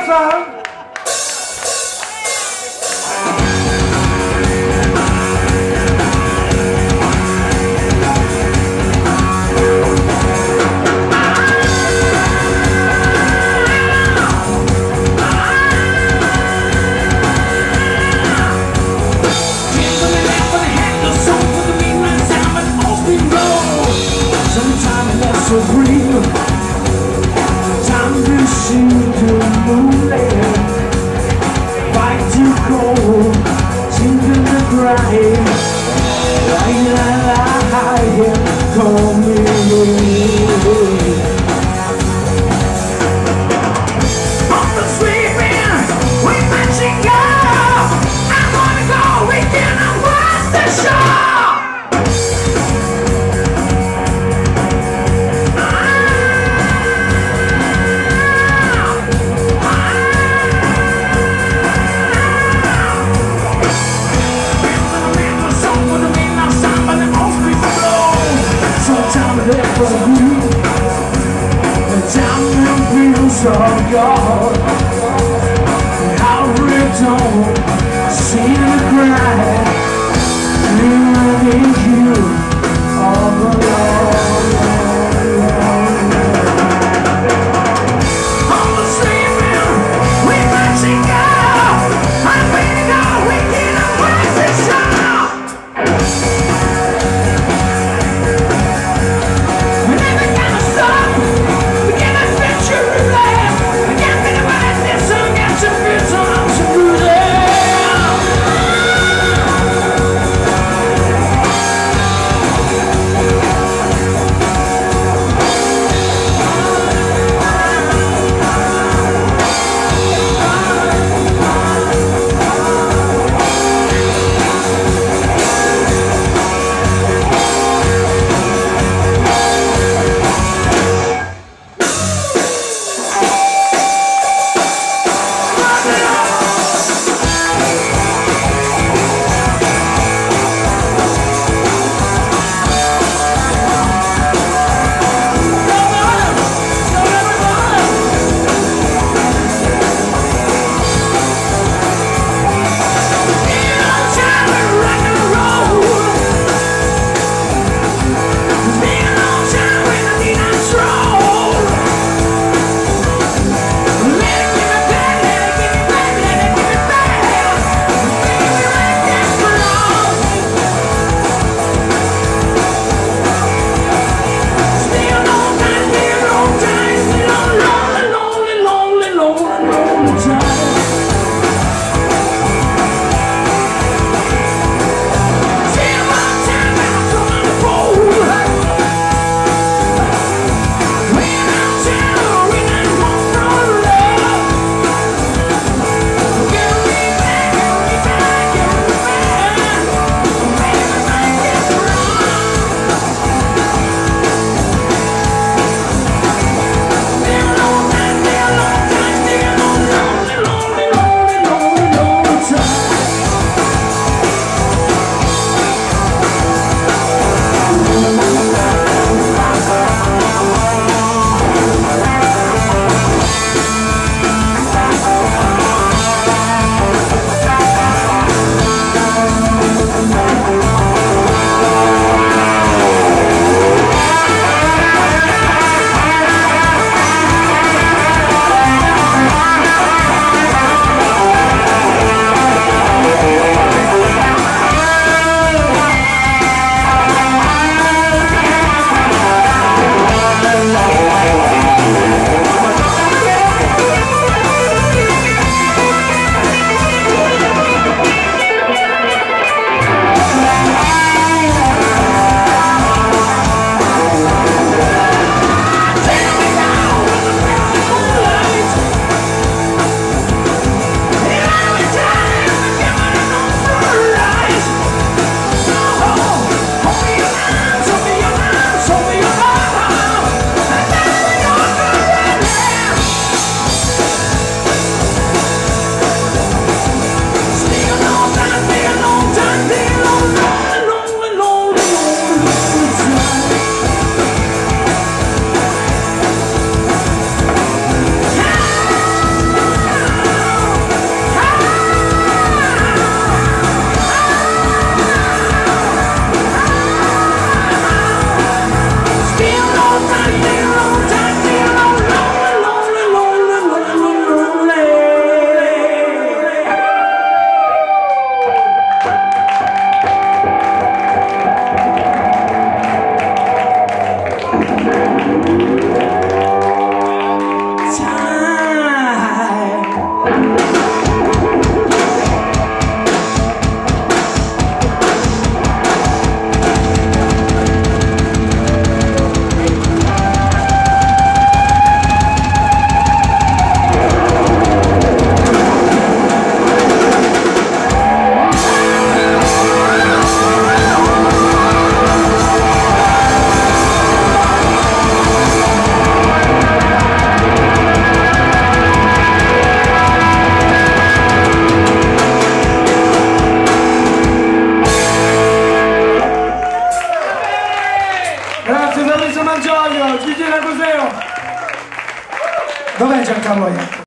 fun. So green, time to see the moonlight, fight to cold, singing the crying, I call me. On the sleeping, we matching up. I wanna go, we can watch the show. Oh God, how return, see the cry, living you all alone. I'm sleeping, we matching up, I'm waiting out, we get a position. We never gonna stop, we get a picture of life. I can't think about this, I got some good songs to do that. Malgioglio, Gigi D'Agoseo. Dov'è Giancarlo?